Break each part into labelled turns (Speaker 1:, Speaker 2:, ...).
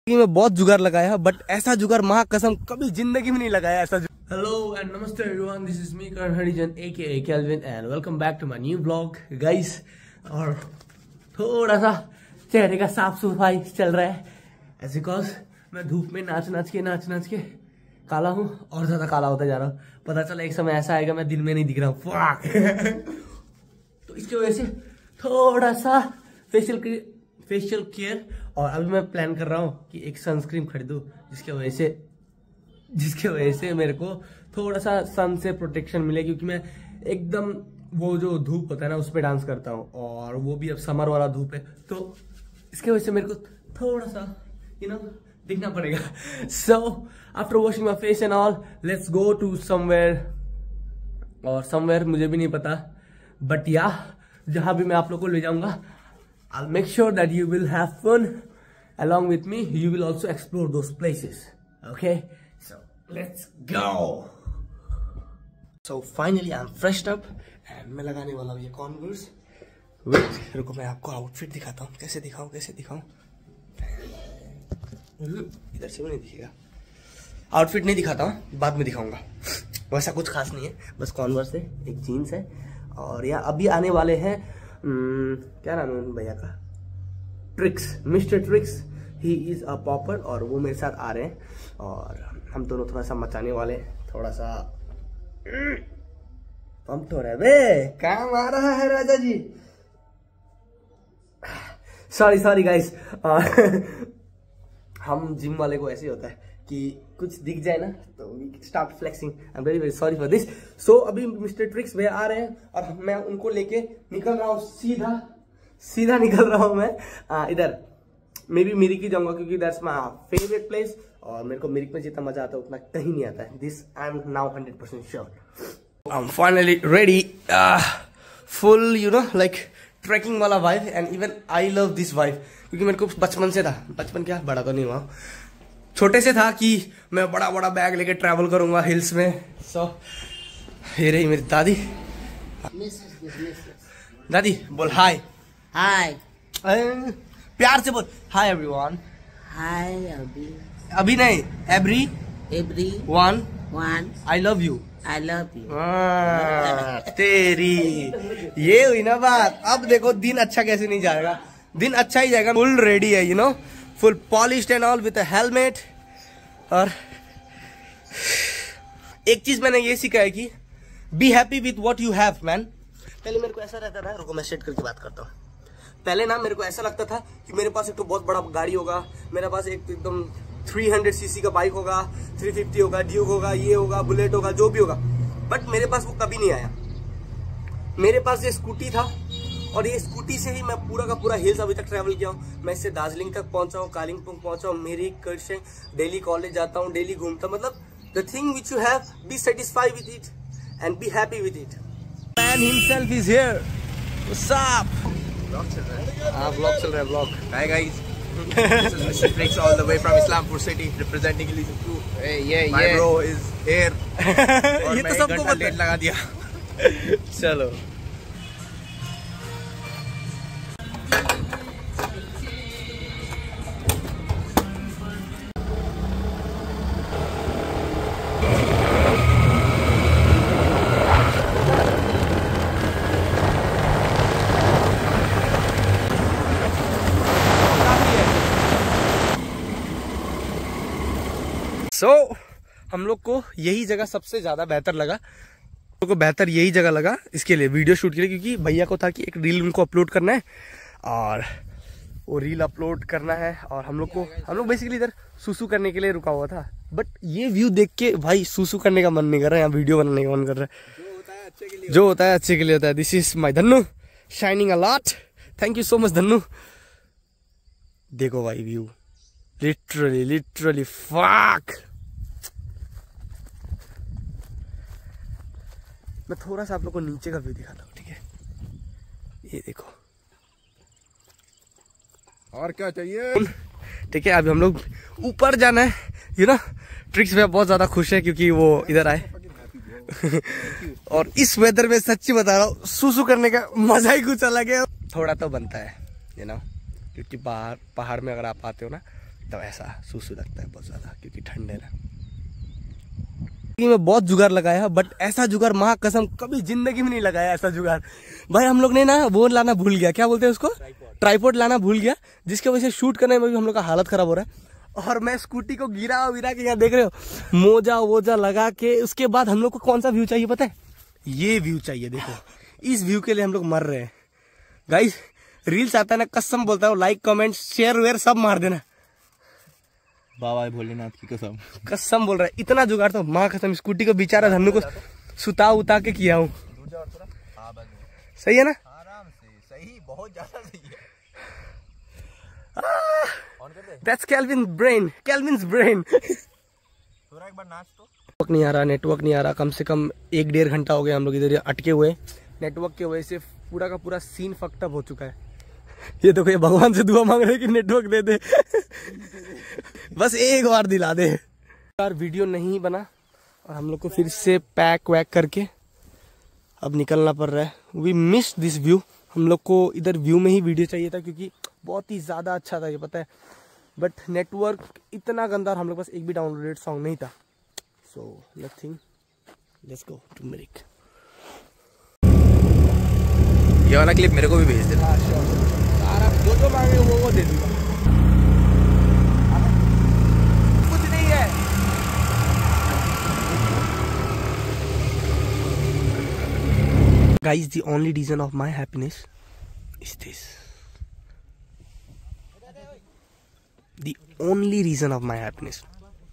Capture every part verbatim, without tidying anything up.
Speaker 1: में बहुत जुगाड़ लगाया, बट ऐसा जुगाड़ माँ कसम कभी जिंदगी में नहीं लगाया ऐसा।
Speaker 2: Hello and namaste everyone, this is me Karan Harijan aka Kelvin and welcome back to my new blog guys. और थोड़ा सा चेहरे का साफ सफाई चल रहा है एज बिकॉज मैं धूप में नाच नाच के नाच नाच के काला हूँ और ज्यादा काला होता जा रहा हूँ। पता चला एक समय ऐसा आएगा मैं दिन में नहीं दिख रहा हूँ तो इसकी वजह से थोड़ा सा फेशियल फेशियल केयर, और अभी मैं प्लान कर रहा हूँ कि एक सनस्क्रीन खरीदूं जिसके वजह से जिसके वजह से मेरे को थोड़ा सा सन से प्रोटेक्शन मिले, क्योंकि मैं एकदम वो जो धूप होता है ना उस पर डांस करता हूँ और वो भी अब समर वाला धूप है, तो इसके वजह से मेरे को थोड़ा सा यू नो दिखना पड़ेगा। So after washing my face and all let's go to somewhere, और समवेयर मुझे भी नहीं पता, बट या जहां भी मैं आप लोग को ले जाऊंगा I'll make sure that you will have fun along with me. You will also explore those places. Okay? So let's go. So finally I'm freshed up and मैं लगाने वाला हूँ ये Converse. Wait, रुको मैं आपको आउटफिट दिखाता हूँ। कैसे दिखाऊँ कैसे दिखाऊँ इधर से भी नहीं दिखेगा। आउटफिट नहीं दिखाता हूँ, बाद में दिखाऊंगा। वैसा कुछ खास नहीं है, बस Converse है, एक जीन्स है, और यहाँ अभी आने वाले हैं Hmm, क्या नाम है उन भैया का, Tricks, Mister Tricks. He is a popper और वो मेरे साथ आ रहे हैं और हम दोनों थोड़ा सा मचाने वाले हैं, थोड़ा सा पंप हो रहा है बे, काम आ रहा है Raja ji. Sorry sorry guys, हम जिम वाले को ऐसे होता है कि कुछ दिख जाए ना तो we start flexing. I am very very sorry for this. So अभी मिस्टर ट्रिक्स भैया आ रहे हैं और मैं उनको लेके निकल रहा हूँ, सीधा सीधा निकल रहा हूँ मैं इधर। मे बी मिरिक ही जाऊंगा क्योंकि दैट्स माय फेवरेट प्लेस, और मेरे को मिरिक में जितना मजा आता है उतना कहीं नहीं आता है। This I am now hundred percent sure. I am finally ready, full you know like trekking वाला vibe, and even I love this vibe, क्योंकि मेरे को बचपन से था, बचपन क्या बड़ा तो नहीं हुआ, छोटे से था कि मैं बड़ा बड़ा बैग लेके ट्रैवल करूंगा हिल्स में। सो so, ये रही मेरी दादी। दादी बोल हाय।
Speaker 3: हाय,
Speaker 2: प्यार से बोल हाय एवरीवन।
Speaker 3: हाय अभी
Speaker 2: अभी नहीं, every
Speaker 3: every
Speaker 2: one
Speaker 3: one
Speaker 2: I love you.
Speaker 3: I love you.
Speaker 2: तेरी ये हुई ना बात। अब देखो दिन अच्छा कैसे नहीं जाएगा, दिन अच्छा ही जाएगा। फुल रेडी है, you know, full polished and all with a helmet. और एक चीज मैंने ये सीखा है कि be happy with what you have man. पहले मेरे को ऐसा रहता था, रुको मैं सेट करके बात करता हूँ। पहले ना मेरे को ऐसा लगता था कि मेरे पास एक तो बहुत बड़ा गाड़ी होगा, मेरे पास एक तो एकदम तीन सौ सीसी का बाइक होगा, तीन सौ पचास होगा, ड्यूक होगा, ये होगा, बुलेट होगा, जो भी होगा, बट मेरे पास वो कभी नहीं आया। मेरे पास ये स्कूटी था और ये स्कूटी से ही मैं पूरा का पूरा हिल्स अभी तक ट्रैवल किया हूँ। मैं इससे दार्जिलिंग तक पहुंचा हूँ, कालिंगपोंग पहुंचा हूँ, मेरी कर्शे डेली कॉलेज जाता हूँ, डेली घूमता हूँ। मतलब the thing which you have, be satisfied with it and be happy with it. Man himself is here. What's up? Blog चल रहा है। हां ब्लॉग चल रहा है, blog. Hi guys, this is Mister Tricks all the way from Islampur city representing Elysium two. Hey yeah yeah, my bro is here। ये तो सबको पता है, लगा दिया। चलो सो so, हम लोग को यही जगह सबसे ज्यादा बेहतर लगा, हम लोग को बेहतर यही जगह लगा इसके लिए, वीडियो शूट के लिए, क्योंकि भैया को था कि एक रील उनको अपलोड करना है और वो रील अपलोड करना है। और हम लोग को हम लोग बेसिकली इधर सुसु करने के लिए रुका हुआ था, बट ये व्यू देख के भाई सुसु करने का मन नहीं कर रहा है, यहाँ वीडियो बनाने का मन कर रहा है। जो होता है अच्छे के लिए, जो होता है अच्छे के लिए होता है। This is my Dhannu shining a lot. Thank you so much Dhannu. देखो भाई व्यू, लिटरली लिटरली फक। मैं थोड़ा सा आप लोग को नीचे का व्यू दिखाता हूँ, ठीक है? ये देखो,
Speaker 1: और क्या चाहिए?
Speaker 2: ठीक है, अभी हम लोग ऊपर जाना है, यू नो। ट्रिक्स में बहुत ज्यादा खुश है क्योंकि वो इधर आए और इस वेदर में सच्ची बता रहा हूँ सुसु करने का मजा ही कुछ अलग है। थोड़ा तो बनता है, यू नो, क्योंकि बाहर पहाड़ में अगर आप आते हो ना
Speaker 1: तो ऐसा सूसू लगता है बहुत ज्यादा क्योंकि ठंड है ना। मैं बहुत जुगाड़ लगाया बट ऐसा जुगाड़ माँ कसम कभी जिंदगी में नहीं लगाया ऐसा जुगाड़। भाई हम लोग ने ना वो लाना भूल गया, क्या बोलते हैं उसको, ट्राइपॉड लाना भूल गया, जिसकी वजह से शूट करने में भी हम लोग का हालत खराब हो रहा है। और मैं स्कूटी को गिरा विरा के यहाँ देख रहे हो, मोजा वोजा लगा के। उसके बाद हम लोग को कौन सा व्यू चाहिए पता है, ये व्यू चाहिए। देखो इस व्यू के लिए हम लोग मर रहे हैं गाइस। रील्स आता है ना, कसम बोलता हूँ, लाइक कमेंट शेयर वेयर सब मार देना।
Speaker 4: बाबा भोलेनाथ की कसम
Speaker 1: कसम बोल रहा है, इतना जुगाड़ तो माँ कसम। स्कूटी को बेचारा धन्नू को सुता उता के किया हूँ। सही है ना,
Speaker 4: आराम से सही, बहुत ज्यादा सही है।
Speaker 1: That's Kelvin brain, Kelvin's brain।
Speaker 4: थोड़ा एक बार नाच तो।
Speaker 1: नेटवर्क नहीं आ रहा, नेटवर्क नहीं आ रहा। कम से कम एक डेढ़ घंटा हो गया हम लोग इधर अटके हुए। नेटवर्क की वजह से पूरा का पूरा सीन फक्टअप हो चुका है। ये देखो, ये भगवान से दुआ मांग रहे कि नेटवर्क दे दे बस एक बार दिला दे। यार वीडियो नहीं बना और हम लोग को फिर से पैक वैक करके अब निकलना पड़ रहा है। We miss this view. हम लोग को इधर व्यू में ही वीडियो चाहिए था क्योंकि बहुत ही ज़्यादा अच्छा था ये, पता है। बट नेटवर्क इतना गंदा और हम लोग पास एक भी डाउनलोडेड सॉन्ग नहीं था। So nothing, let's go to Mirik.
Speaker 4: ये वाला क्लिप मेरे को भी भेज देना।
Speaker 1: सारा जो जो मांगे वो वो दे दूंगा। कुछ नहीं है। Guys, the only reason of my happiness is this. The only reason of my happiness.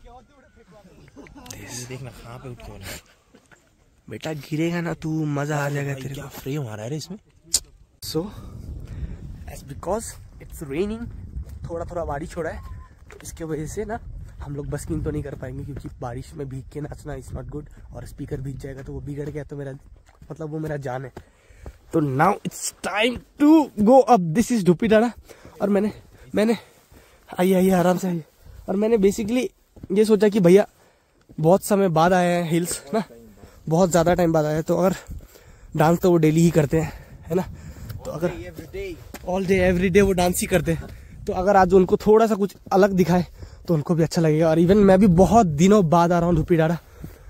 Speaker 1: This.
Speaker 4: देखना कहाँ पे उठ के बना।
Speaker 1: बेटा गिरेगा ना तू, मजा आ जाएगा तेरे
Speaker 4: क्या
Speaker 1: को।
Speaker 4: फ्रेम आ रहा है इसमें।
Speaker 1: So, as because it's raining, थोड़ा थोड़ा बारिश हो रहा है, तो इसके वजह से ना हम लोग बस्किंग तो नहीं कर पाएंगे क्योंकि बारिश में भीग के नाचना इज नॉट गुड। और स्पीकर भीग जाएगा तो वो बिगड़ गया तो मेरा मतलब वो मेरा जान है। तो now it's time to go up. This is ढुप्पी डाड़ा। और मैंने मैंने आइए आइए आराम से आइए। और मैंने बेसिकली ये सोचा कि भैया बहुत समय बाद आए हैं हिल्स ना, बहुत ज़्यादा टाइम बाद आया है, तो अगर डांस तो वो डेली ही करते हैं, है ना। तो अगर ऑल डे एवरी डे वो डांस ही करते हैं, तो अगर आज उनको थोड़ा सा कुछ अलग दिखाए तो उनको भी अच्छा लगेगा। और इवन मैं भी बहुत दिनों बाद आ रहा हूँ ढुप्पी डाड़ा।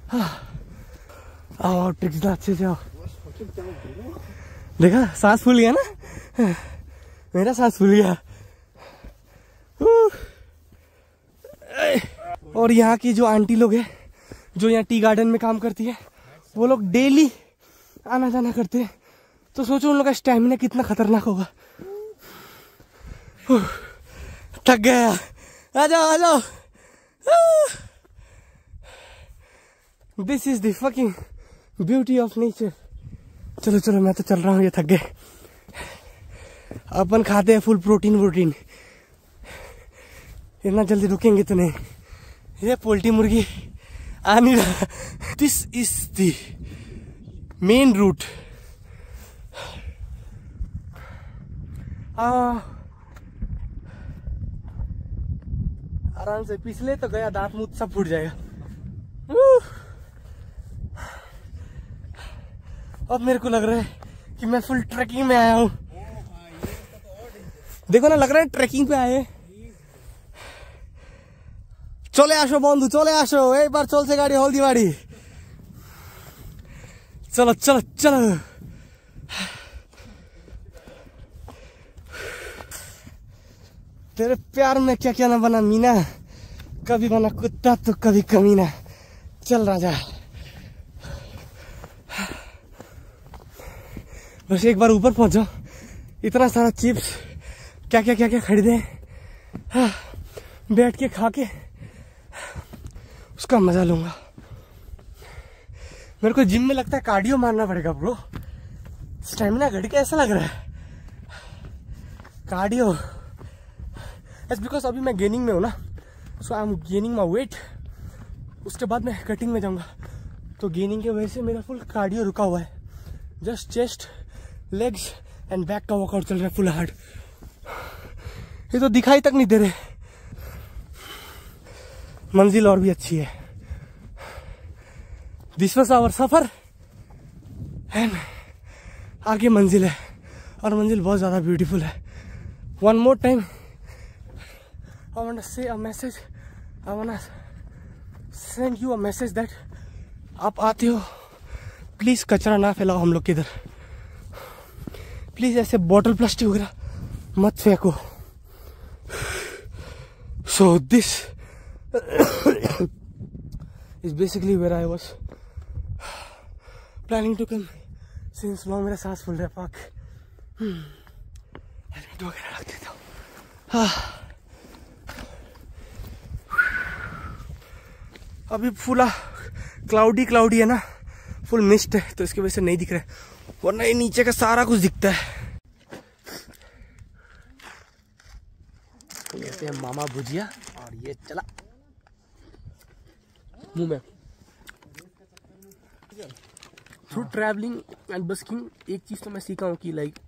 Speaker 1: आओ ट्रिक्स अच्छे से आओ। देखा सांस फूल गया ना, मेरा सांस फूल गया। और यहाँ की जो आंटी लोग हैं जो यहाँ टी गार्डन में काम करती है, वो लोग डेली आना जाना करते हैं। तो सोचो उन लोग का स्टैमिना कितना खतरनाक होगा। थक गया, आ जाओ आ जाओ। This is the fucking beauty of nature. चलो चलो मैं तो चल रहा हूँ, ये थक गए। अपन खाते हैं फुल प्रोटीन वोटीन, इतना जल्दी रुकेंगे तो नहीं। ये पोल्ट्री मुर्गी आ नहीं रहा। This is the main route. आराम से पिछले तो गया, दांत मुंह सब फूट जाएगा। अब मेरे को लग रहा है कि मैं फुल ट्रैकिंग में आया हूँ। देखो ना, लग रहा है ट्रैकिंग पे आए। चले आसो बंधु, चले आसो, एक बार चलছে गाड़ी हल्दीबाड़ी। चलो चलो चलो। तेरे प्यार में क्या क्या ना बना मीना, कभी बना कुत्ता तो कभी कमीना। चल राजा, बस एक बार ऊपर पहुंच जाओ। इतना सारा चिप्स क्या क्या क्या क्या खरीदे, हाँ, बैठ के खा के उसका मजा लूंगा। मेरे को जिम में लगता है कार्डियो मारना पड़ेगा ब्रो, स्टेमिना घट के ऐसा लग रहा है। कार्डियो इट्स बिकॉज अभी मैं गेनिंग में हूँ ना, so I am gaining my weight. उसके बाद मैं कटिंग में जाऊंगा, तो गेनिंग की वजह से मेरा फुल कार्डियो रुका हुआ है। Just chest, legs and back का वर्कआउट चल रहा है फुल हार्ड। ये तो दिखाई तक नहीं दे रहे। मंजिल और भी अच्छी है। दिस वाज आवर सफर एंड आगे मंजिल है, और मंजिल बहुत ज्यादा ब्यूटीफुल है। One more time I want to say a message. I want to send you a message that आप आते हो, प्लीज कचरा ना फैलाओ हम लोग के इधर। प्लीज ऐसे बॉटल प्लास्टिक वगैरह मत फेंको। So this is basically where I was planning to come since long। मेरा सांस फूल रहा है। पाक हेलमेट वगैरह रख देता हूँ। अभी फुला क्लाउडी क्लाउडी है ना, फुल मिस्ट है तो इसकी वजह से नहीं दिख रहा है, वरना ये नीचे का सारा कुछ दिखता है। कहते हैं मामा भुजिया और ये चला मुंह में। थ्रू ट्रैवलिंग एंड बस्किंग एक चीज तो मैं सीखा हूँ कि लाइक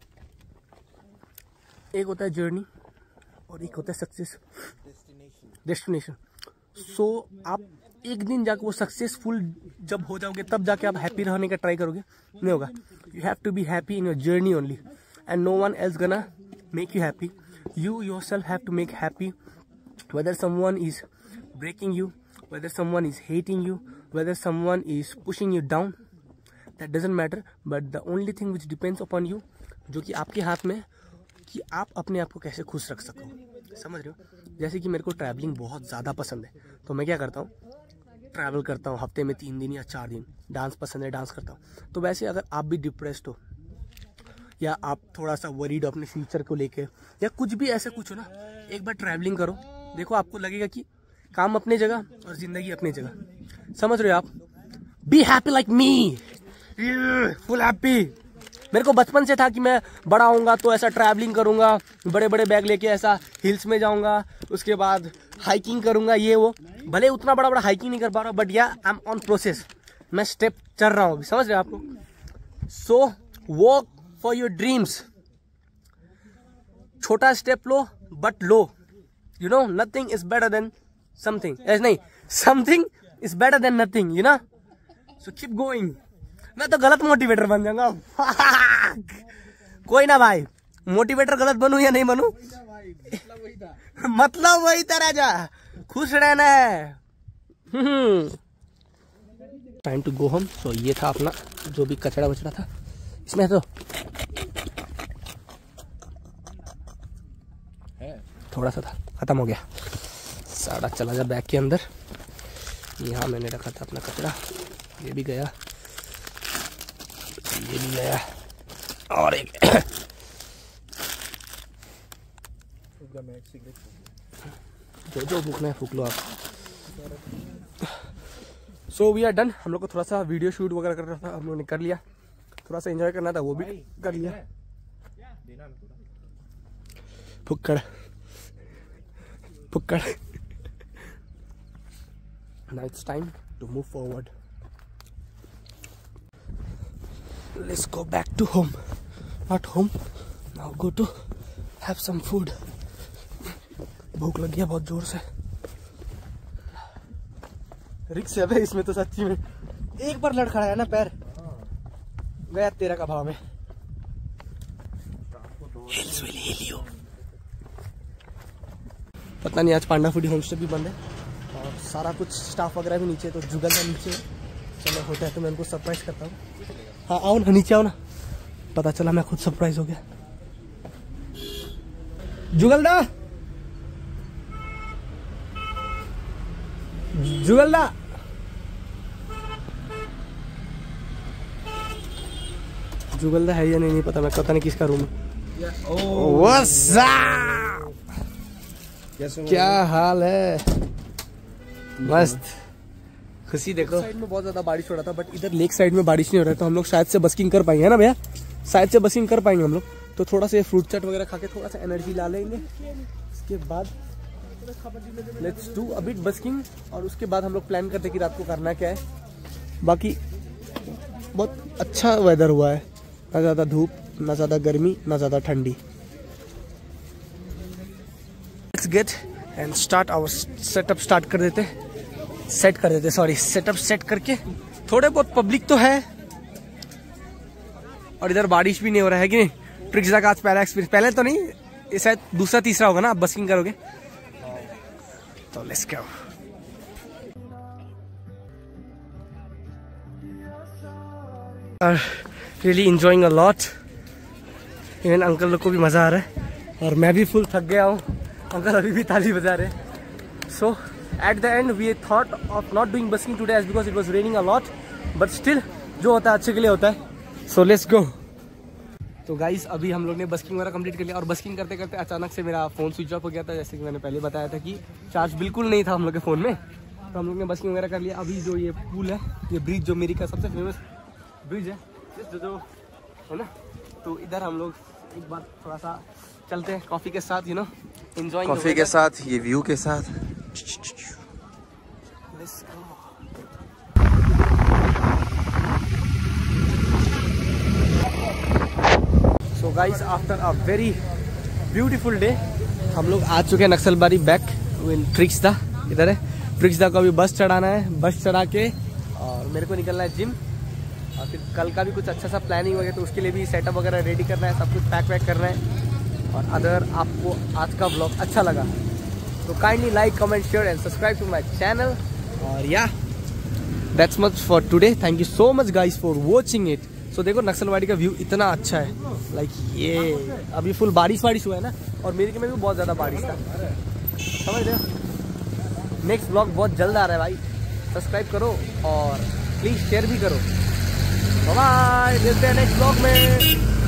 Speaker 1: एक होता है जर्नी और एक होता है सक्सेस डेस्टिनेशन। सो आप एक दिन जाके वो सक्सेसफुल जब हो जाओगे तब जाके आप हैप्पी रहने का ट्राई करोगे, नहीं होगा। You have to be happy in your journey only and no one else gonna make you happy. You yourself have to make happy, whether someone is breaking you, whether someone is hating you, whether someone is pushing you down, that doesn't matter, but the only thing which depends upon you, जो कि आपके हाथ में, कि आप अपने आप को कैसे खुश रख सको। समझ रहे हो? जैसे कि मेरे को ट्रैवलिंग बहुत ज़्यादा पसंद है तो मैं क्या करता हूँ, ट्रैवल करता हूँ हफ्ते में तीन दिन या चार दिन। डांस पसंद है, डांस करता हूँ। तो वैसे अगर आप भी डिप्रेस्ड हो या आप थोड़ा सा वरीड अपने फ्यूचर को लेके या कुछ भी ऐसा कुछ हो ना, एक बार ट्रैवलिंग करो, देखो आपको लगेगा कि काम अपने जगह और जिंदगी अपनी जगह। समझ रहे हो आप? Be happy like me, full happy. मेरे को बचपन से था कि मैं बड़ा होऊंगा तो ऐसा ट्रैवलिंग करूंगा, बड़े बड़े बैग लेके ऐसा हिल्स में जाऊंगा, उसके बाद हाइकिंग करूंगा, ये वो। भले उतना बड़ा बड़ा हाइकिंग नहीं कर पा रहा हूँ but yeah I am on process, मैं स्टेप चल रहा हूँ अभी। समझ रहे हो आपको? So walk for your dreams. छोटा स्टेप लो बट लो, you know nothing is better than something. नहीं, something is better than nothing, you know. So keep going. मैं तो गलत मोटिवेटर बन जाऊंगा। कोई ना भाई, मोटिवेटर गलत बनूं या नहीं बनूं, मतलब वही था राजा, खुश रहना है। Time to go home. So ये था अपना जो भी कचरा वचड़ा था इसमें, तो थोड़ा सा था, खत्म हो गया। सारा चला गया बैग के अंदर। यहाँ मैंने रखा था अपना कचरा, ये भी गया, ये भी गया, और एक जो जो फूकना है फूक लो आप। So we are done. हम लोग को थोड़ा सा वीडियो शूट वगैरह करना था, हम लोगों ने कर लिया। थोड़ा सा एंजॉय करना था, वो भी कर लिया। फुक्कड़ फुक्कड़। Now it's time to move forward. Let's go back to home. Not home. Now go to have some food. भूख लग गया बहुत जोर से। रिक्स है भाई इसमें तो सच्ची में। एक बार लड़खड़ा है ना पैर, गया तेरा का भाव में। Hills will heal you. पता नहीं आज पांडा फूडी होमस्टे भी बंद है और सारा कुछ स्टाफ वगैरह भी नीचे, तो जुगल का नीचे। चलो होता है तो मैं उनको सरप्राइज करता हूँ। हाँ आओ ना, नीचे आओ ना। पता चला मैं खुद सरप्राइज हो गया। जुगलदा, जुगलदा, जुगलदा है या नहीं नहीं पता, मैं पता नहीं किसका रूम है। What's up? क्या हाल है? मस्त, खुशी देखो। साइड में बहुत ज्यादा बारिश हो रहा था बट इधर लेक साइड में बारिश नहीं हो रहा है, तो हम लोग शायद से बस्किंग कर पाएंगे, है ना भैया? शायद से बस्किंग कर पाएंगे हम लोग। तो थोड़ा सा फ्रूट चाट वगैरह खा के थोड़ा सा एनर्जी ला लेंगे। उसके बाद let's do a bit busking और उसके बाद हम लोग प्लान करते हैं कि रात को करना क्या है। बाकी बहुत अच्छा वेदर हुआ है, ना ज्यादा धूप, ना ज्यादा गर्मी, ना ज्यादा ठंडी। Let's get and start our setup. Start कर देते, सेट कर देते, सॉरी सेटअप सेट करके। थोड़े बहुत पब्लिक तो है और इधर बारिश भी नहीं हो रहा है कि नहीं। ट्रिक्स का आज पहला एक्सपीरियंस, पहले तो नहीं, ये शायद दूसरा तीसरा होगा ना आप बस्किंग करोगे। तो let's go. Really enjoying a lot. Even uncle लोग को भी मजा आ रहा है और मैं भी फुल थक गया हूँ। अंकल अभी भी ताली बजा रहे हैं। So at the end we thought of not doing busking today as because it was raining a lot, but still जो होता है अच्छे के लिए होता है। So let's go. तो गाइस अभी हम लोग ने बस्किंग वगैरह कंप्लीट कर लिया और बस्किंग करते करते अचानक से मेरा फ़ोन स्विच ऑफ हो गया था। जैसे कि मैंने पहले बताया था कि चार्ज बिल्कुल नहीं था हम लोग के फ़ोन में। तो हम लोग ने बस्किंग वगैरह कर लिया। अभी जो ये पुल है, ये ब्रिज जो मेरी का सबसे फेमस ब्रिज है जो जो है ना, तो इधर हम लोग एक बार थोड़ा सा चलते हैं कॉफ़ी के साथ, यू नो एंजॉयिंग
Speaker 4: कॉफी के साथ, ये व्यू के साथ।
Speaker 1: So guys after a very beautiful day हम लोग आ चुके हैं नक्सलबारी बैक इन फ्रिक्सदा। इधर है फ्रिक्सदा को अभी बस चढ़ाना है। बस चढ़ा के और मेरे को निकलना है जिम, और फिर कल का भी कुछ अच्छा सा प्लानिंग वगैरह, तो उसके लिए भी सेटअप वगैरह रेडी करना है, सब कुछ पैक वैक करना है। और अगर आपको आज का व्लॉग अच्छा लगा तो kindly like comment share and subscribe to my channel. और yeah that's much for today. Thank you so much guys for watching it. So देखो नक्सलबाड़ी का व्यू इतना अच्छा है, लाइक ये अभी फुल बारिश बारिश हुआ है ना, और मेरे के में भी बहुत ज़्यादा बारिश था, समझ रहे हो। नेक्स्ट व्लॉग बहुत जल्द आ रहा है भाई, सब्सक्राइब करो और प्लीज़ शेयर भी करो। बाय, मिलते हैं नेक्स्ट व्लॉग में।